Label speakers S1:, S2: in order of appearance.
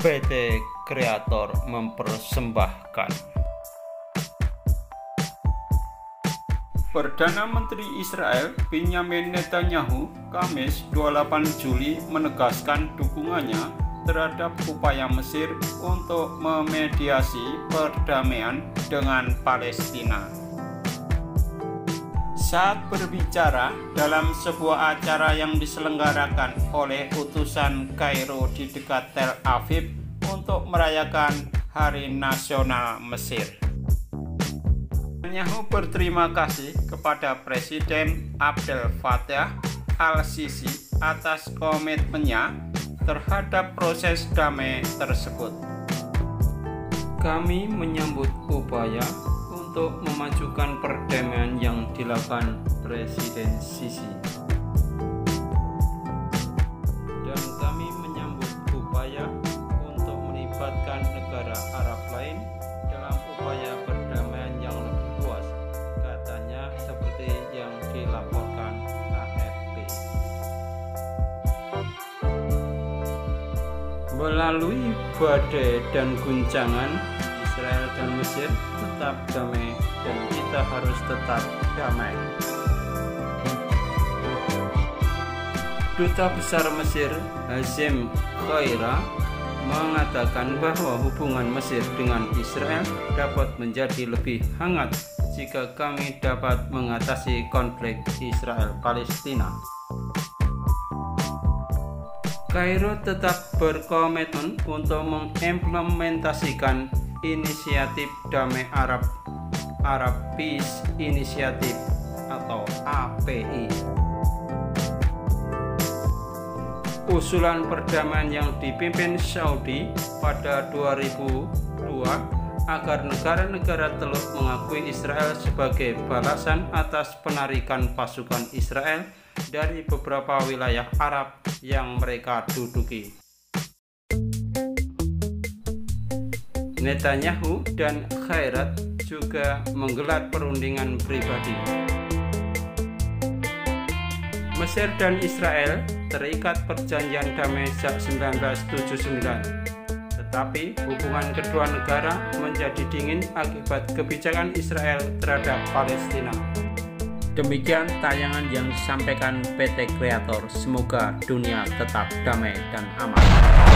S1: PT Kreator mempersembahkan. Perdana Menteri Israel Benjamin Netanyahu Kamis 28 Juli menegaskan dukungannya terhadap upaya Mesir untuk memediasi perdamaian dengan Palestina. Saat berbicara dalam sebuah acara yang diselenggarakan oleh utusan Kairo di dekat Tel Aviv untuk merayakan Hari Nasional Mesir, Netanyahu berterima kasih kepada Presiden Abdel Fattah al-Sisi atas komitmennya terhadap proses damai tersebut. Kami menyambut upaya untuk memajukan perdamaian yang dilakukan Presiden Sisi. Dan kami menyambut upaya untuk melibatkan negara Arab lain dalam upaya perdamaian yang lebih luas, katanya seperti yang dilaporkan AFP. Melalui badai dan guncangan, Israel dan Mesir tetap damai dan kita harus tetap damai. Duta Besar Mesir Hazem Khaira mengatakan bahwa hubungan Mesir dengan Israel dapat menjadi lebih hangat jika kami dapat mengatasi konflik Israel-Palestina. Kairo tetap berkomitmen untuk mengimplementasikan Inisiatif Damai Arab Peace Initiative atau API. Usulan perdamaian yang dipimpin Saudi pada 2002 agar negara-negara Teluk mengakui Israel sebagai balasan atas penarikan pasukan Israel dari beberapa wilayah Arab yang mereka duduki. Netanyahu dan Khaira juga menggelar perundingan pribadi. Mesir dan Israel terikat perjanjian damai sejak 1979, tetapi hubungan kedua negara menjadi dingin akibat kebijakan Israel terhadap Palestina. Demikian tayangan yang disampaikan PT Kreator. Semoga dunia tetap damai dan aman.